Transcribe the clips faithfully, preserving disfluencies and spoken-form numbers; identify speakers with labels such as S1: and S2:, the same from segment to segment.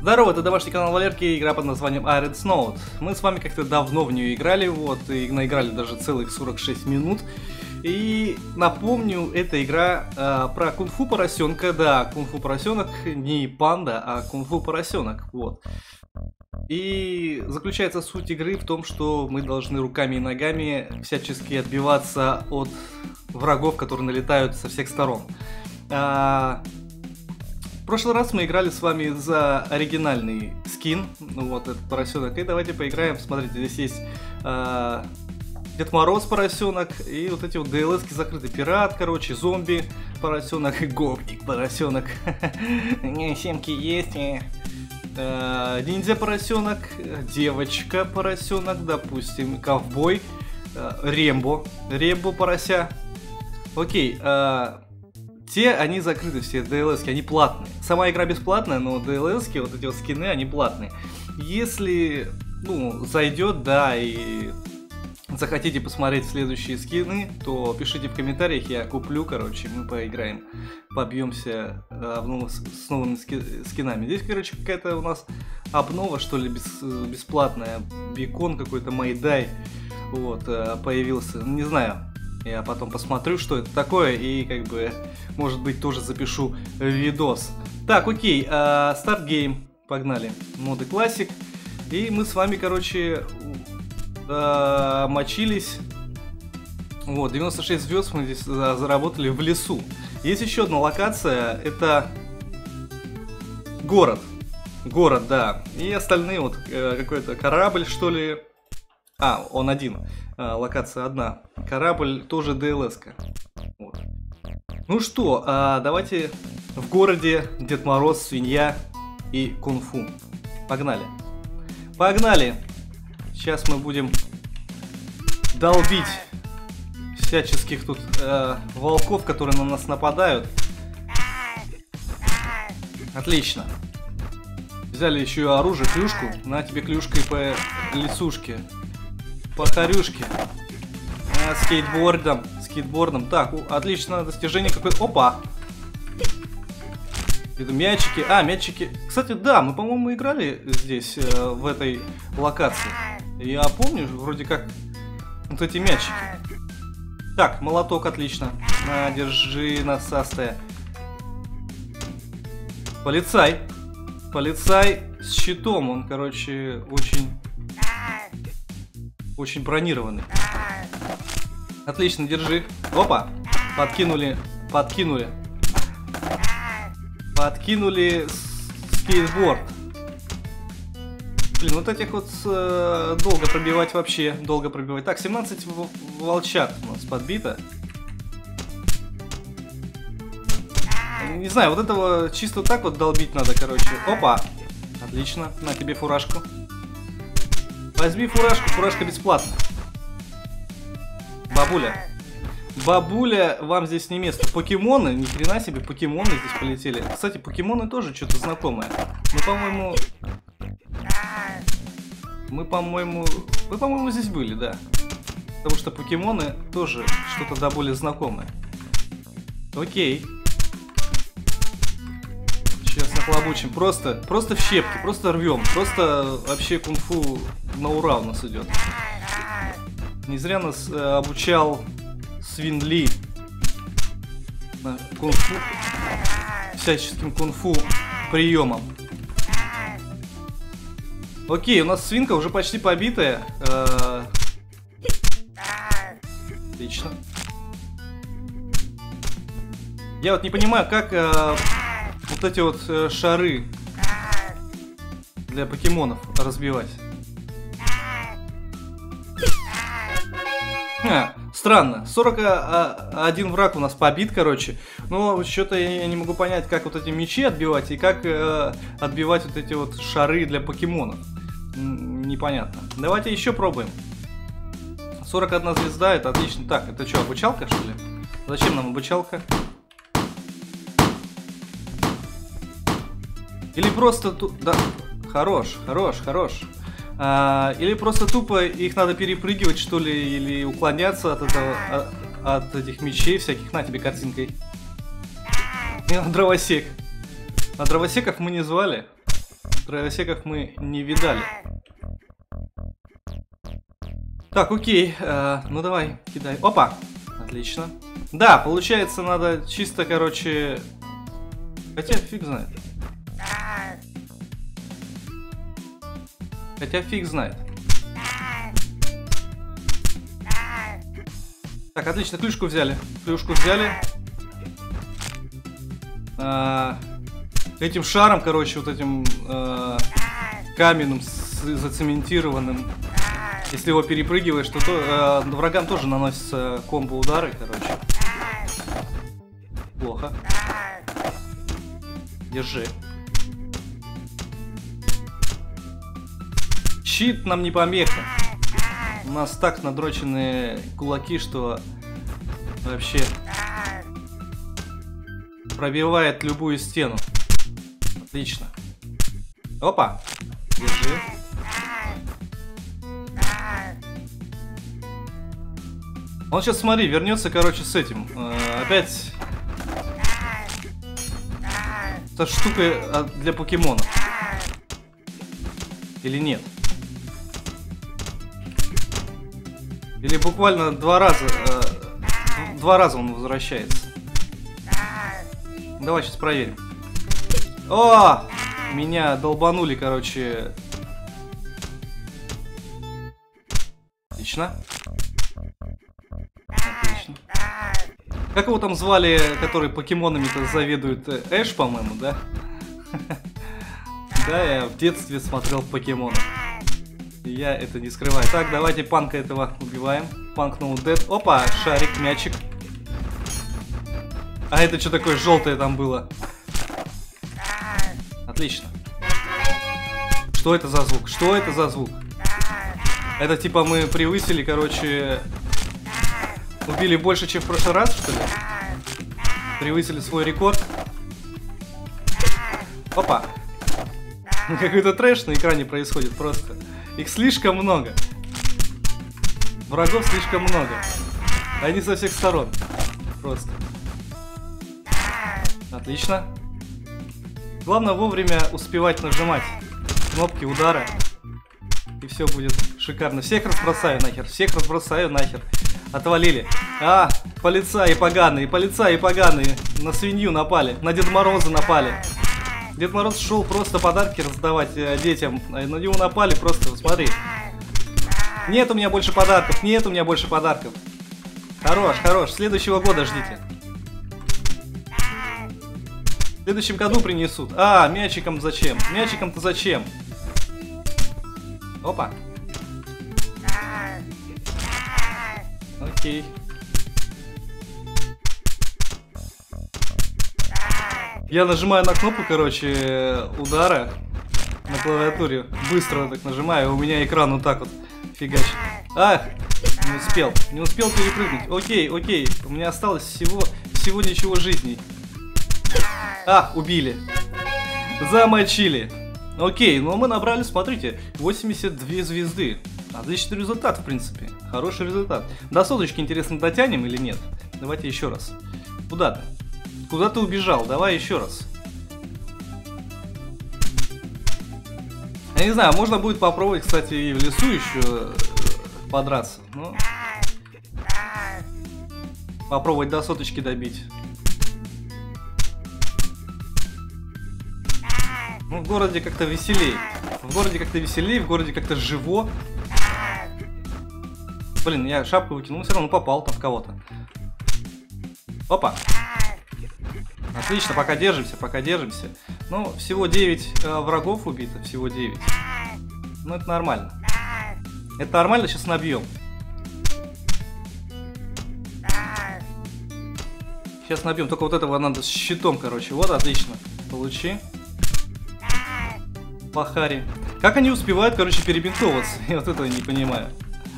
S1: Здорово, это домашний канал Валерки, игра под названием Iron Snout. Мы с вами как-то давно в нее играли, вот, и наиграли даже целых сорок шесть минут. И напомню, эта игра э, про кунг-фу поросенка, да, кунг-фу поросенок, не панда, а кунг-фу поросенок, вот. И заключается суть игры в том, что мы должны руками и ногами всячески отбиваться от врагов, которые налетают со всех сторон. А, в прошлый раз мы играли с вами за оригинальный скин, ну вот этот поросенок, и давайте поиграем. Смотрите, здесь есть а, Дед Мороз поросенок, и вот эти вот ди эл эски закрыты. Пират, короче, зомби поросенок, гопник поросенок. Семки есть. Ниндзя поросенок, девочка поросенок, допустим, ковбой, Рембо, Рембо порося. Окей, а, те, они закрыты, все ди эл эски, они платные. Сама игра бесплатная, но ди эл эски, вот эти вот скины, они платные. Если, ну, зайдет, да, и захотите посмотреть следующие скины, то пишите в комментариях, я куплю, короче, мы поиграем, побьемся обнов... с новыми ски... скинами. Здесь, короче, какая-то у нас обнова, что ли, бес... бесплатная, бекон какой-то, Майдай, вот, появился, не знаю, я потом посмотрю, что это такое, и, как бы, может быть, тоже запишу видос. Так, окей, старт гейм, погнали, моды классик, и мы с вами, короче... мочились. Вот, девяносто шесть звезд мы здесь заработали в лесу. Есть еще одна локация, это город. Город, да. И остальные, вот какой-то корабль, что ли. А, он один. Локация одна. Корабль тоже ди эл эска. Вот. Ну что, давайте в городе Дед Мороз, свинья и кунг-фу. Погнали. Погнали! Сейчас мы будем долбить всяческих тут э, волков, которые на нас нападают. Отлично. Взяли еще и оружие, клюшку. На тебе клюшкой по лесушке. По хорюшке. А, скейтбордом. Скейтбордом. Так, у, отлично, достижение какое-то. Опа! Это мячики. А, мячики. Кстати, да, мы, по-моему, играли здесь, э, в этой локации. Я помню, вроде как, вот эти мячики. Так, молоток, отлично. На, держи, насастая. Полицай. Полицай с щитом. Он, короче, очень... Очень бронированный. Отлично, держи. Опа. Подкинули. Подкинули. Подкинули скейтборд. Блин, вот этих вот э, долго пробивать вообще, долго пробивать. Так, семнадцать волчат у нас подбито. Не знаю, вот этого чисто вот так вот долбить надо, короче. Опа! Отлично, на тебе фуражку. Возьми фуражку, фуражка бесплатна. Бабуля. Бабуля, вам здесь не место. Покемоны, ни хрена себе, покемоны здесь полетели. Кстати, покемоны тоже что-то знакомое. Ну, по-моему... Мы, по-моему... Мы, по-моему, здесь были, да. Потому что покемоны тоже что-то да более знакомое. Окей. Сейчас нахлобучим. Просто, просто в щепки, просто рвем. Просто вообще кунг-фу на ура у нас идет. Не зря нас э, обучал Свин Ли кунг-фу, всяческим кунг-фу приемам. Окей, у нас свинка уже почти побитая. Э-э- Отлично. Я вот не понимаю, как э- вот эти вот э- шары для покемонов разбивать. А, странно. сорок один враг у нас побит, короче. Но что-то я не могу понять, как вот эти мечи отбивать и как э, отбивать вот эти вот шары для покемонов. Непонятно. Давайте еще пробуем. сорок одна звезда, это отлично. Так, это что, обучалка, что ли? Зачем нам обучалка? Или просто тут... Да, хорош, хорош, хорош. А, или просто тупо их надо перепрыгивать, что ли, или уклоняться от этого, от, от этих мечей всяких. На тебе картинкой. Дровосек. А дровосеков мы не звали. Дровосеков мы не видали. Так, окей. Э, ну давай, кидай. Опа! Отлично. Да, получается, надо чисто, короче... Хотя фиг знает. Хотя фиг знает. Так, отлично, клюшку взяли. Клюшку взяли. А, этим шаром, короче, вот этим а, каменным зацементированным. Если его перепрыгиваешь, то, то а, врагам тоже наносятся комбо-удары, короче. Плохо. Держи. Щит нам не помеха. У нас так надроченные кулаки, что вообще пробивает любую стену. Отлично. Опа. Держи. Он сейчас, смотри, вернется, короче, с этим. Э, опять... Эта штука для покемонов. Или нет? Или буквально два раза, э, два раза он возвращается. Давай сейчас проверим. О! Меня долбанули, короче. Отлично. Отлично. Как его там звали, который покемонами-то заведует? Эш, по-моему, да? Да, я в детстве смотрел покемонов. Я это не скрываю. Так, давайте панка этого убиваем. Панк ноу дед. Опа, шарик, мячик. А это что такое желтое там было? Отлично. Что это за звук? Что это за звук? Это типа мы превысили, короче... Убили больше, чем в прошлый раз, что ли? Превысили свой рекорд. Опа. Какой-то трэш на экране происходит просто. Их слишком много. Врагов слишком много. Они со всех сторон. Просто. Отлично. Главное вовремя успевать нажимать кнопки удара. И все будет шикарно. Всех разбросаю нахер. Всех разбросаю нахер. Отвалили. А, полицаи поганые, полицаи поганые. На свинью напали, на Деда Мороза напали. Дед Мороз шел просто подарки раздавать э, детям. На него напали просто, смотри. Нет у меня больше подарков, нет у меня больше подарков. Хорош, хорош, следующего года ждите. В следующем году принесут. А, мячиком зачем? Мячиком-то зачем? Опа. Окей. Я нажимаю на кнопку, короче, удара на клавиатуре. Быстро так нажимаю, у меня экран вот так вот фигачит. Ах, не успел, не успел перепрыгнуть. Окей, окей, у меня осталось всего, всего ничего жизней. А, убили. Замочили. Окей, ну мы набрали, смотрите, восемьдесят две звезды. Отличный результат, в принципе. Хороший результат. До соточки, интересно, дотянем или нет? Давайте еще раз. Куда ты? Куда ты убежал? Давай еще раз. Я не знаю, можно будет попробовать, кстати, и в лесу еще подраться. Но... Попробовать до соточки добить. Ну, в городе как-то веселей. В городе как-то веселей, в городе как-то живо. Блин, я шапку выкинул, но все равно попал там в кого-то. Опа. Отлично, пока держимся, пока держимся. Ну, всего девять э, врагов убито, всего девять. Ну, это нормально. Это нормально, сейчас набьем. Сейчас набьем, только вот этого надо с щитом, короче. Вот, отлично. Получи. Пахари. Как они успевают, короче, перебинтовываться? Я вот этого не понимаю.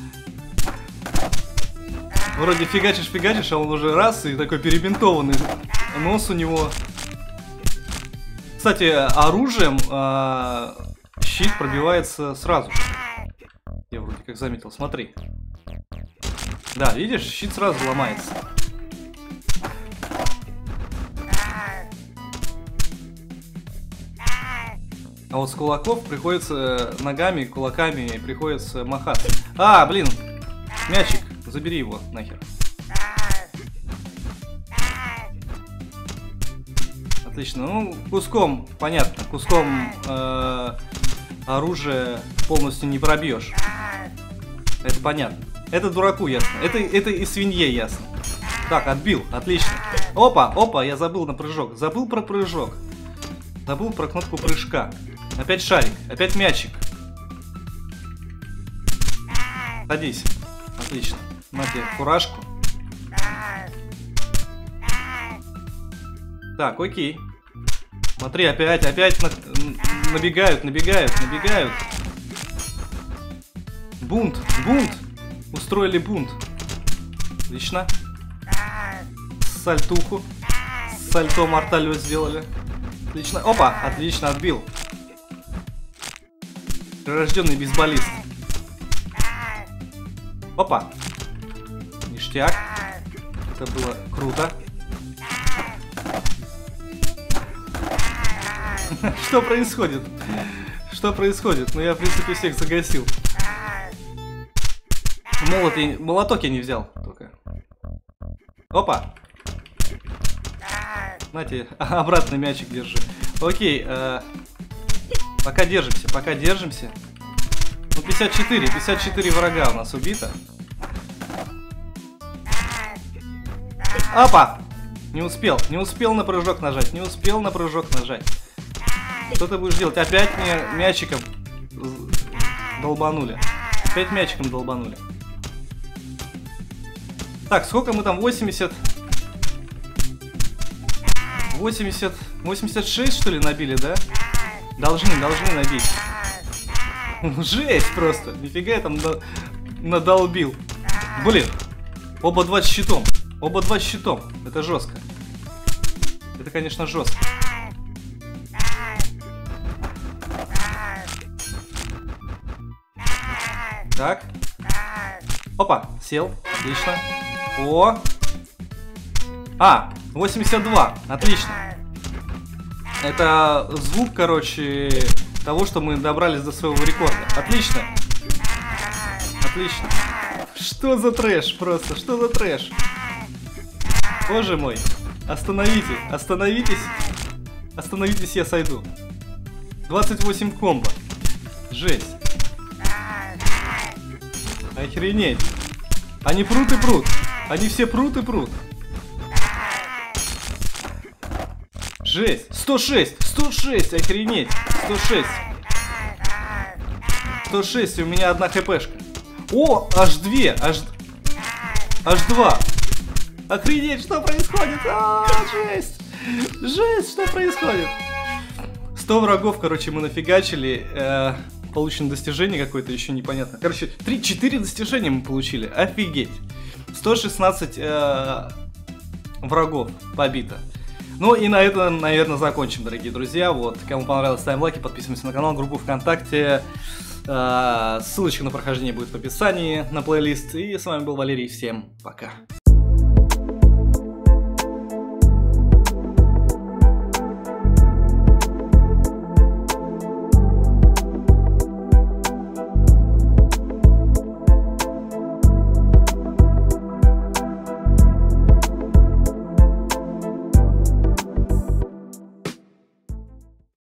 S1: Вроде фигачишь, фигачишь, а он уже раз и такой перебинтованный. Нос у него. Кстати, оружием э, щит пробивается сразу же. Я вроде как заметил, смотри. Да, видишь, щит сразу ломается. А А вот с кулаков приходится ногами, кулаками приходится махать. А, блин, мячик, забери его нахер. Отлично, ну куском, понятно, куском э, оружия полностью не пробьешь. Это понятно. Это дураку ясно, это, это и свинье ясно. Так, отбил, отлично. Опа, опа, я забыл на прыжок, забыл про прыжок. Забыл про кнопку прыжка. Опять шарик, опять мячик. Садись, отлично. На тебе фуражку. Так, окей. Смотри, опять, опять на... набегают, набегают, набегают. Бунт, бунт. Устроили бунт. Отлично. Сальтуху. Сальто морталью сделали. Отлично. Опа, отлично, отбил. Прирожденный бейсболист. Опа. Ништяк. Это было круто. Что происходит? Что происходит? Ну я, в принципе, всех загасил. Молот я... Молоток я не взял только. Опа. Знаете, обратно мячик держи. Окей, э... пока держимся, пока держимся. Ну, пятьдесят четыре, пятьдесят четыре врага у нас убито. Опа! Не успел, не успел на прыжок нажать, не успел на прыжок нажать. Что ты будешь делать? Опять мне мячиком долбанули. Опять мячиком долбанули. Так, сколько мы там? восемьдесят... восемьдесят... восемьдесят шесть, что ли, набили, да? Должны, должны набить. Жесть просто. Нифига я там надолбил. Блин. Оба два с щитом. Оба два с щитом. Это жестко. Это, конечно, жестко. Так. Опа, сел. Отлично. О. А, восемьдесят два. Отлично. Это звук, короче, того, что мы добрались до своего рекорда. Отлично. Отлично. Что за трэш просто? Что за трэш? Боже мой. Остановите. Остановитесь. Остановитесь, я сойду. двадцать восемь комбо. Жесть. Охренеть. Они прут и прут. Они все прут и прут. Жесть. сто шесть. сто шесть. Охренеть. сто шесть. сто шесть. У меня одна хпшка. О, аж две. Аж... Аж два. Охренеть, что происходит? А, жесть. Жесть, что происходит? сто врагов, короче, мы нафигачили. Э, получено достижение какое-то, еще непонятно. Короче, три-четыре достижения мы получили. Офигеть. сто шестнадцать э, врагов побито. Ну и на этом, наверное, закончим, дорогие друзья. Вот, кому понравилось, ставим лайки, подписываемся на канал, группу ВКонтакте. Э, ссылочка на прохождение будет в описании, на плейлист. И с вами был Валерий. Всем пока.